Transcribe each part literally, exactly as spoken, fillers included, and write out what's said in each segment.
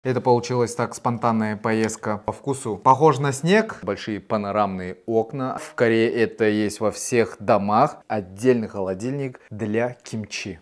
Это получилась так спонтанная поездка по вкусу. Похож на снег. Большие панорамные окна. В Корее это есть во всех домах. Отдельный холодильник для кимчи.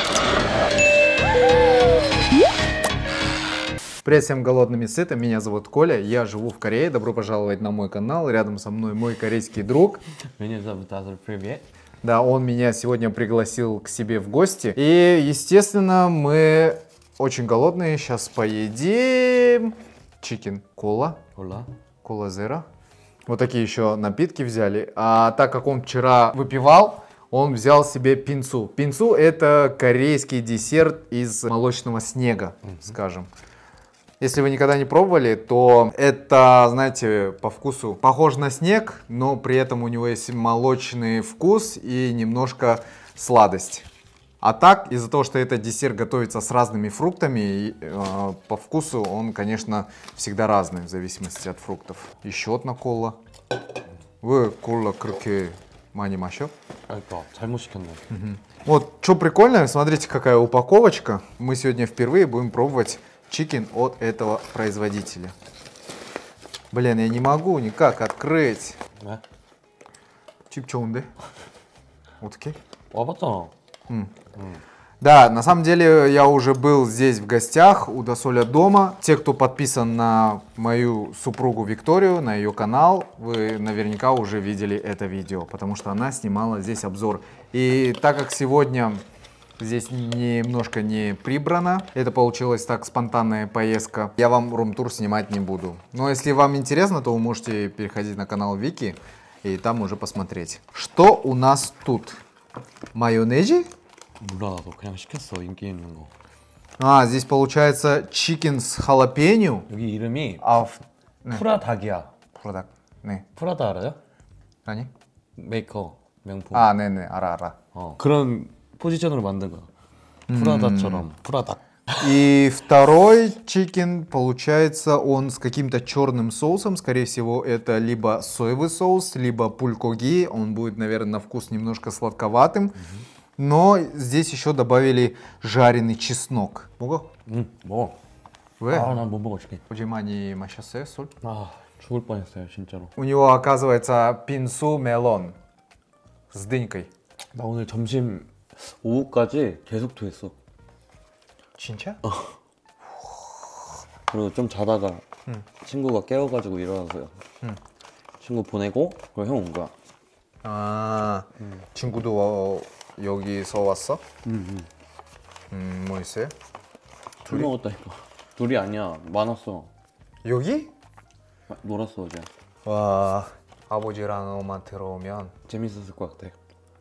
Привет всем голодным и сытым. Меня зовут Коля. Я живу в Корее. Добро пожаловать на мой канал. Рядом со мной мой корейский друг. Меня зовут Азар. Привет. Да, он меня сегодня пригласил к себе в гости. И, естественно, мы... очень голодные, сейчас поедим. Чикен кола. Кола. Кола зеро. Вот такие еще напитки взяли. А так как он вчера выпивал, он взял себе пинцу. Пинцу это корейский десерт из молочного снега, mm-hmm. скажем. Если вы никогда не пробовали, то это, знаете, по вкусу похож на снег, но при этом у него есть молочный вкус и немножко сладость. А так, из-за того, что этот десерт готовится с разными фруктами, э, по вкусу он, конечно, всегда разный, в зависимости от фруктов. Еще одна кола. Вы кола 그렇게 많이 마셔? 그러니까 잘못 시켰네. Угу. Вот, что прикольно, смотрите, какая упаковочка. Мы сегодня впервые будем пробовать чикен от этого производителя. Блин, я не могу никак открыть. 네? 칩 좋은데? 어떻게? 와봤잖아. Mm. Mm. Да, на самом деле я уже был здесь в гостях у Досоля дома. Те, кто подписан на мою супругу Викторию, на ее канал, вы наверняка уже видели это видео, потому что она снимала здесь обзор. И так как сегодня здесь немножко не прибрано, это получилась так спонтанная поездка, я вам рум-тур снимать не буду. Но если вам интересно, то вы можете переходить на канал Вики и там уже посмотреть. Что у нас тут? Майонез? 몰라, 나도 그냥 시켰어, 인기 있는 거. А, здесь получается чикен с халапеньо. 여기 이름이 아, 네. 프라닭이야. 프라닭. 네. 프라다 알아요? 아니? 메이커 명품. 아, 네네, 알아, 알아. 어, 그런 포지션으로 만든 거야. 프라다처럼 음. 프라닭. И второй чикен, получается, он с каким-то черным соусом. Скорее всего, это либо соевый соус, либо пулькоги. Он будет, наверное, на вкус немножко сладковатым. Mm-hmm. Но здесь еще добавили жареный чеснок. 먹어? 응, 먹어. 왜? 아, 난 못 먹어, 치킨. 어제 많이 마셨어요, 술? 아, 죽을 뻔했어요, 진짜로. У него, оказывается, пинсу 멜론 с дынькой. 나 오늘 점심 오후까지 계속 토했어. 진짜? 어. 그리고 좀 자다가 응. 친구가 깨워가지고 일어나서요. 응. 친구 보내고 그리고 형 온 거야. 아, 응. 친구도 어, 여기서 왔어? 응, 응. 음, 뭐 있어요? 둘 둘이? 먹었다니까. 둘이 아니야, 많았어. 여기? 마, 놀았어 어제. 와, 아버지랑 엄마 들어오면 재밌었을 것 같아.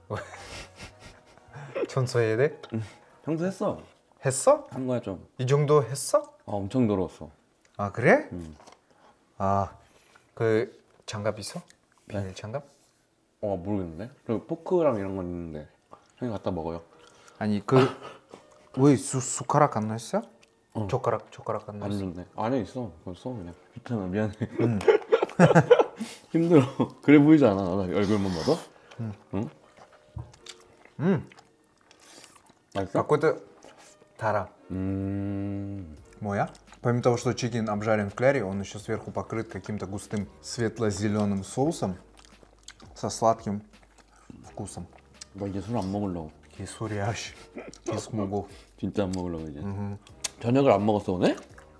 청소해야 돼? 응. 형도 했어. 했어? 한 거야 좀. 이 정도 했어? 아, 엄청 더러웠어. 아, 그래? 응. 아, 그 장갑 있어? 비닐 네? 장갑? 어, 모르겠는데? 그리고 포크랑 이런 건 있는데 형이 갖다 먹어요. 아니, 그 왜 숟가락 안 넣었어? 어. 젓가락, 젓가락 안 넣었어? 안 줬네. 안에 있어. 그걸 써 그냥. 귀찮아, 미안해. 응. 힘들어. 그래 보이지 않아? 나 얼굴만 봐도? 응. 응? 응. 맛있어? какой-то 달아. 음... Моя? Помимо того, что чикен обжарен в кляре, он еще сверху покрыт каким-то густым светло-зеленым соусом со сладким вкусом. 나 이제 술 안 먹으려고. 개소리야, 씨. 계속 먹어. 진짜 안 먹으려고 이제. 음흠. 저녁을 안 먹었어 오늘?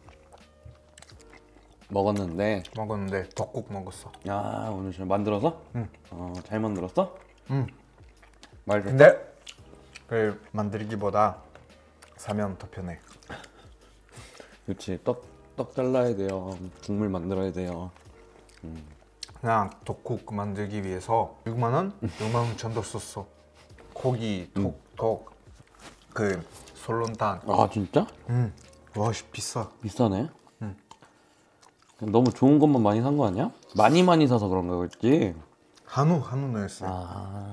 먹었는데. 먹었는데 덕국 먹었어. 아, 오늘 잘 만들어서? 응. 어, 잘 만들었어? 응. 맛있어. 근데 그 만들기보다 사면 더 편해. 그렇지. 떡, 떡 잘라야 돼요. 국물 만들어야 돼요. 음. 그냥 덕국 만들기 위해서 육만 원? 육만 원 정도 썼어. 고기, 톡, 음. 톡, 그 솔론탄. 아, 진짜? 응. 와, 씨, 비싸. 비싸네. 응. 너무 좋은 것만 많이 산 거 아니야? 많이 많이 사서 그런 거겠지? 한우, 한우 넣었어. 아.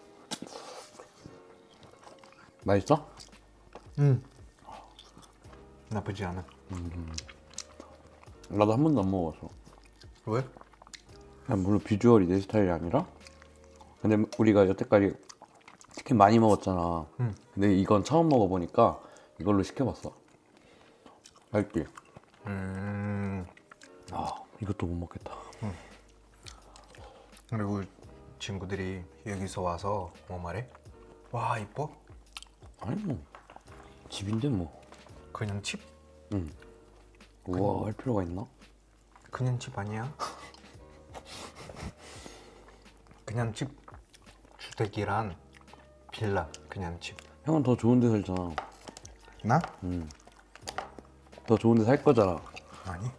맛있어? 응. 나쁘지 않아. 음. 나도 한 번도 안 먹어봤어. 왜? 그냥 물론 비주얼이 내 스타일이 아니라, 근데 우리가 여태까지 치킨 많이 먹었잖아. 응. 근데 이건 처음 먹어보니까 이걸로 시켜봤어. 맛있지? 음. 아, 이것도 못 먹겠다. 응. 그리고 친구들이 여기서 와서 뭐 말해? 와, 이뻐? 아니 뭐 집인데 뭐. 그냥 집? 응. 우와, 할 필요가 있나? 그냥 집 아니야? 그냥 집. 주택이란 빌라, 그냥 집. 형은 더 좋은 데 살잖아. 나? 응. 더 좋은 데 살 거잖아. 아니.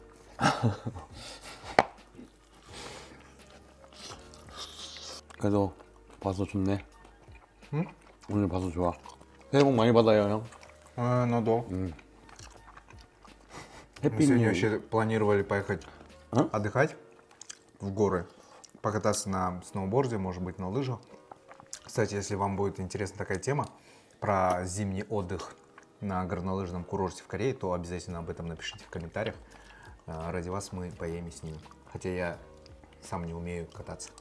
그래도 봐서 좋네. 응? 오늘 봐서 좋아. 새해 복 많이 받아요, 형. А, надо. 응. Мы 해피 сегодня 뉴 вообще планировали поехать А? отдыхать в горы, покататься на сноуборде, может быть, на лыжах. Кстати, если вам будет интересна такая тема про зимний отдых на горнолыжном курорте в Корее, то обязательно об этом напишите в комментариях. А, Ради вас мы поедем и снимем. Хотя я сам не умею кататься.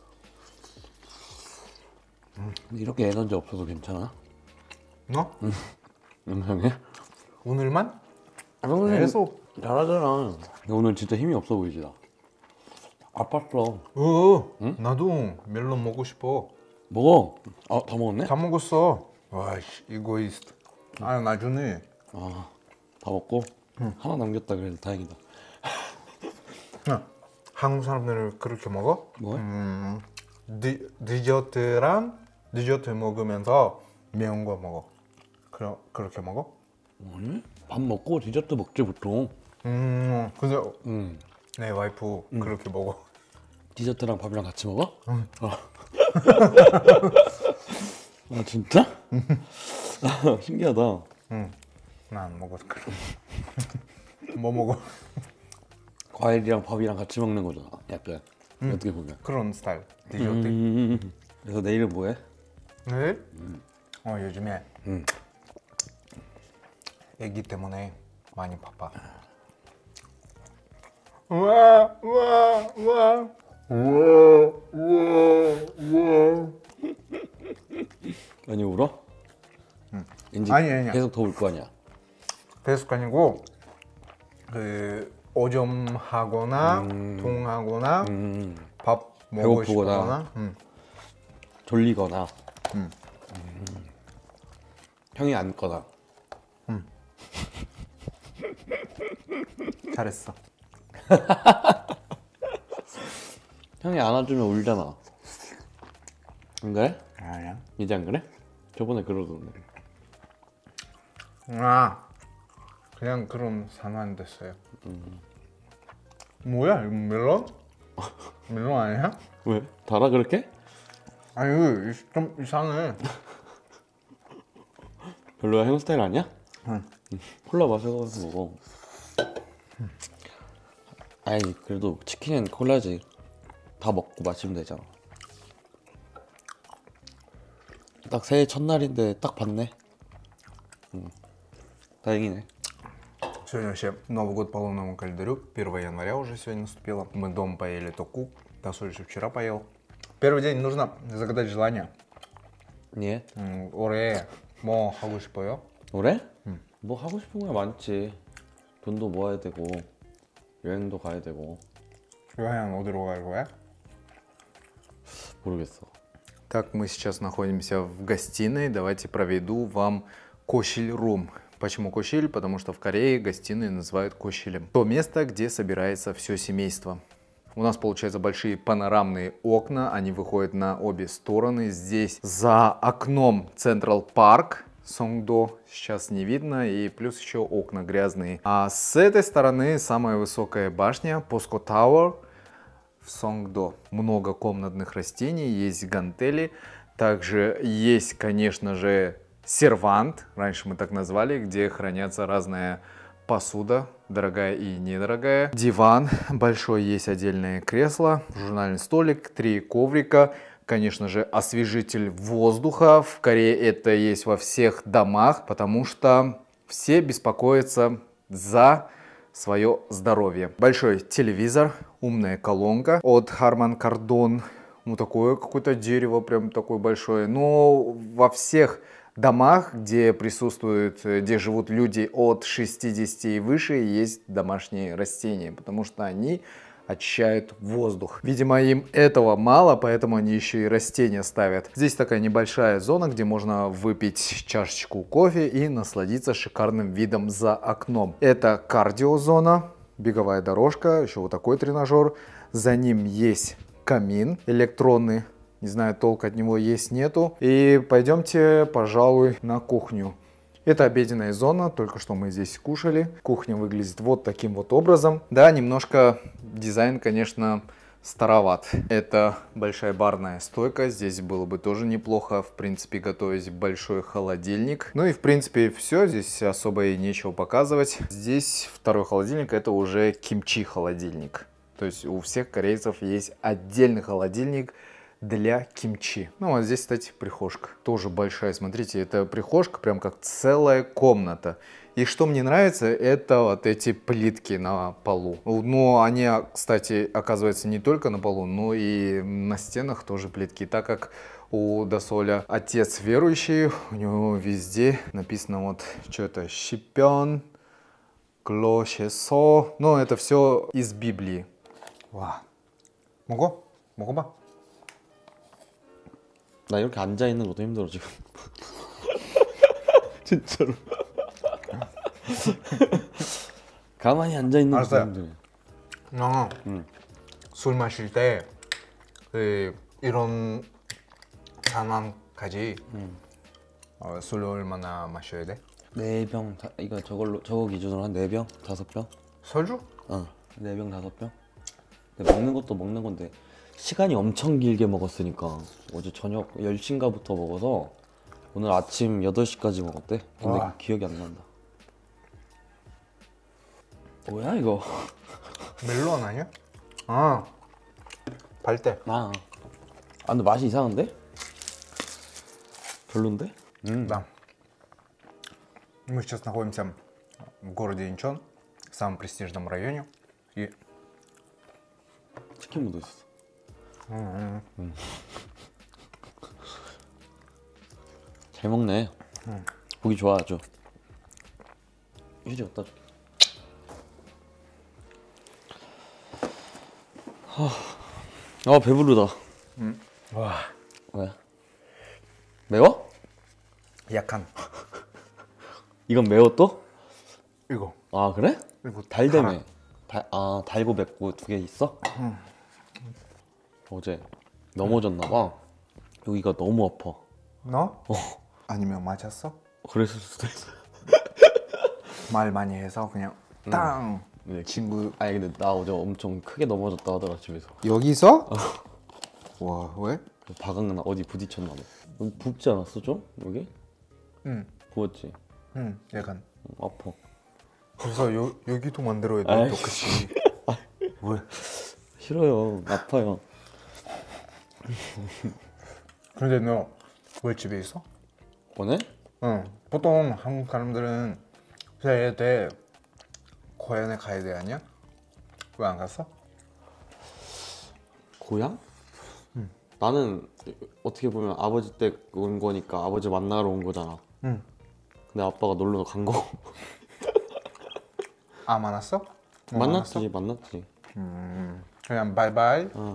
이렇게 에너지 없어도 괜찮아? Но 영상에? 오늘만 오늘 계속 잘하잖아. 오늘 진짜 힘이 없어 보이지 나. 아팠어. 어, 나도 멜론 먹고 싶어. 먹어. 아, 다 먹었네? 다 먹었어. 와, 씨, 이고이스트. 아, 나중에. 아, 다 먹고 하나 남겼다. 그래도 다행이다. 야, 한국 사람들은 그렇게 먹어? 뭐? 음, 디, 디저트랑 디저트 먹으면서 매운 거 먹어. 그러, 그렇게 먹어? 아니? 밥 먹고 디저트 먹지 보통. 음, 근데 응. 내 와이프 그렇게 먹어. 디저트랑 밥이랑 같이 먹어? 응. 어. 아 진짜? 아, 신기하다. 응, 나 안 먹어. 뭐 먹어? 과일이랑 밥이랑 같이 먹는 거잖아. 약간 음. 어떻게 보면. 그런 스타일 디저트. 음. 그래서 내일은 뭐해? 네? 어, 요즘에 음. 애기 때문에 많이 바빠. 우와, 우와, 우와. 우와, 우와, 우와. 많이 울어? 응. 이제 아니, 아니야. 계속 더 울 거 아니야. 계속 아니고 그 오점하거나 음. 통하거나 음. 밥 먹고 배고프거나. 싶거나. 응. 졸리거나. 응. 음. 형이 앉거나. 잘했어. 형이 안아주면 울잖아. 안 그래? 아니야. 이제 안 그래? 저번에 그러던데. 아, 그냥 그런 상황 됐어요. 음. 뭐야, 이거 멜론? 멜론 아니야? 왜? 달아 그렇게? 아니, 이거 좀 이상해. 별로야? 형 스타일 아니야? 응. 콜라 마셔가면서 먹어. 아니 그래도 치킨은 콜라지. 다 먹고 마시면 되잖아. 딱 새해 첫날인데 딱 봤네. 응. 다행이네. Сегодня вообще Новый год по лунному календарю. первого января уже сегодня наступило. Мы дома поели току. Тасу еще вчера поел. Первый день нужно загадать желание. 예. 음, 올해 뭐 하고 싶어요? 올해? 응. 뭐 하고 싶은 거야 많지. 돈도 모아야 되고 여행도 가야 되고. 여행 어디로 갈 거야? 모르겠어. Так, мы сейчас находимся в гостиной. Давайте проведу вам кошель-рум. Почему кошель? Потому что в Корее гостиные называют кошелем. То место, где собирается все семейство. У нас, получается, большие панорамные окна. Они выходят на обе стороны. Здесь за окном Централ Парк. Сонгдо сейчас не видно. И плюс еще окна грязные. А с этой стороны самая высокая башня Поско Тауэр в Сонгдо. Много комнатных растений, есть гантели. Также есть, конечно же, сервант, раньше мы так назвали, где хранятся разная посуда, дорогая и недорогая. Диван большой, есть отдельное кресло, журнальный столик, три коврика. Конечно же, освежитель воздуха. В Корее это есть во всех домах, потому что все беспокоятся за свое здоровье. Большой телевизор, умная колонка от Harman Kardon. Ну, такое какое-то дерево, прям такое большое. Но во всех домах, где присутствуют, где живут люди от шестидесяти и выше, есть домашние растения, потому что они очищают воздух. Видимо, им этого мало, поэтому они еще и растения ставят. Здесь такая небольшая зона, где можно выпить чашечку кофе и насладиться шикарным видом за окном. Это кардиозона, беговая дорожка, еще вот такой тренажер. За ним есть камин электронный. Не знаю, толк от него есть, нету. И пойдемте, пожалуй, на кухню. Это обеденная зона, только что мы здесь кушали. Кухня выглядит вот таким вот образом. Да, немножко дизайн, конечно, староват. Это большая барная стойка, здесь было бы тоже неплохо, в принципе, готовить большой холодильник. Ну и, в принципе, все, здесь особо и нечего показывать. Здесь второй холодильник, это уже кимчи-холодильник. То есть у всех корейцев есть отдельный холодильник для кимчи. Ну, а здесь, кстати, прихожка. Тоже большая, смотрите, это прихожка прям как целая комната. И что мне нравится, это вот эти плитки на полу. Но они, кстати, оказывается не только на полу, но и на стенах тоже плитки. Так как у Дасоля отец верующий, у него везде написано вот что это, щипен, клошесо. Но это все из Библии. 와, 먹어? 먹어봐. 나 이렇게 앉아 있는 것도 힘들어 지금. 진짜로. 가만히 앉아 있는 것도 힘들어. 나 술 마실 때 그, 이런 상황까지 음. 어, 술 얼마나 마셔야 돼? 네 병, 이거 저걸로 저거 기준으로 한 네 병, 다섯 병. 소주? 어, 네 병, 다섯 병. 근데 먹는 것도 먹는 건데 시간이 엄청 길게 먹었으니까 어제 저녁 열 시인가부터 먹어서 오늘 아침 여덟 시까지 먹었대. 근데 와. 기억이 안 난다. 뭐야 이거? 멜론 아니야? 아, 발대. 아, 아 근데 맛이 이상한데? 별론데? 음. Да. Мы сейчас находимся в городе Инчон, в самом престижном районе. И... 치킨 묻어 있었어. 음. 음. 잘 먹네. 음. 보기 좋아 아주. 휴지 갖다 줄게. 아 배부르다. 음. 와. 왜? 매워? 약간. 이건 매워 또? 이거. 아 그래? 이거 달대매. 달, 아 달고 맵고 두 개 있어? 음. 어제 넘어졌나봐. 여기가 너무 아파. 너? 어. 아니면 맞았어? 그랬을 수도 있어. 말 많이 해서 그냥 땅. 응. 네. 친구. 아니 근데 나 어제 엄청 크게 넘어졌다 하더라 집에서. 여기서? 어. 와 왜? 바강나 어디 부딪혔나 봐. 붓지 않았어 좀? 여기? 응. 부었지? 응 약간. 응, 아파. 그래서 요, 여기도 만들어야 돼 똑같이. 왜? 싫어요. 아파요. 근데 너 왜 집에 있어? 오늘? 응. 보통 한국 사람들은 새해 때 고향에 가야 돼 아니야? 왜 안 갔어? 고향? 응. 나는 어떻게 보면 아버지 댁 온 거니까 아버지 만나러 온 거잖아. 응. 근데 아빠가 놀러 간 거. 아 만났어? 뭐 만났지 만났어? 만났지. 음. 그냥 바이바이. 어.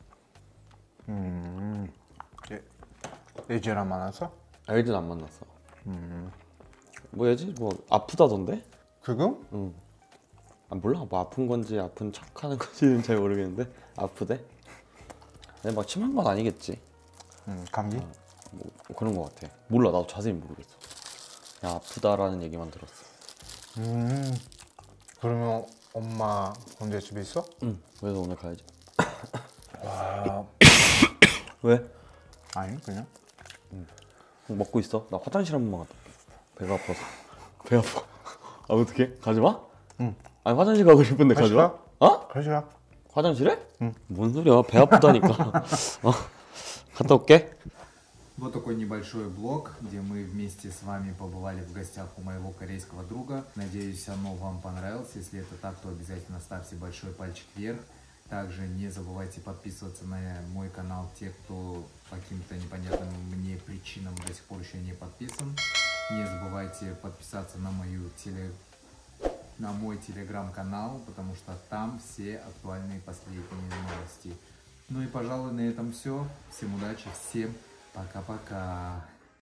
음. 예지랑 만났어? 애들 안 만났어. 음. 뭐 예지? 뭐 아프다던데? 지금? 응. 아 몰라. 뭐 아픈 건지 아픈 척하는 건지는 잘 모르겠는데 아프대. 근데 막 심한 건 아니겠지. 음 감기? 어, 뭐 그런 거 같아. 몰라. 나도 자세히 모르겠어. 그냥 아프다라는 얘기만 들었어. 음. 그러면 엄마 언제 집에 있어? 응. 그래서 오늘 가야지. 와. 왜? 아니 그냥. 응. 먹고 있어. 나 화장실 한 번만 갔다 올게. 배가 아파서. 배 아파. 아 어떡해? 가지 마? 응. 아니 화장실 가고 싶은데 가지 마? 어? 가지 마. 화장실에? 응. 뭔 소리야? 배 아프다니까. 어. 갔다 올게. Вот такой небольшой блог, где мы вместе с вами побывали в гостях у моего корейского друга. Надеюсь, оно вам понравилось. Если это так, то обязательно ставьте большой пальчик вверх. Также не забывайте подписываться на мой канал, те, кто по каким-то непонятным мне причинам до сих пор еще не подписан. Не забывайте подписаться на мою теле... на мой телеграм-канал, потому что там все актуальные последние новости. Ну и, пожалуй, на этом все. Всем удачи, всем пока-пока.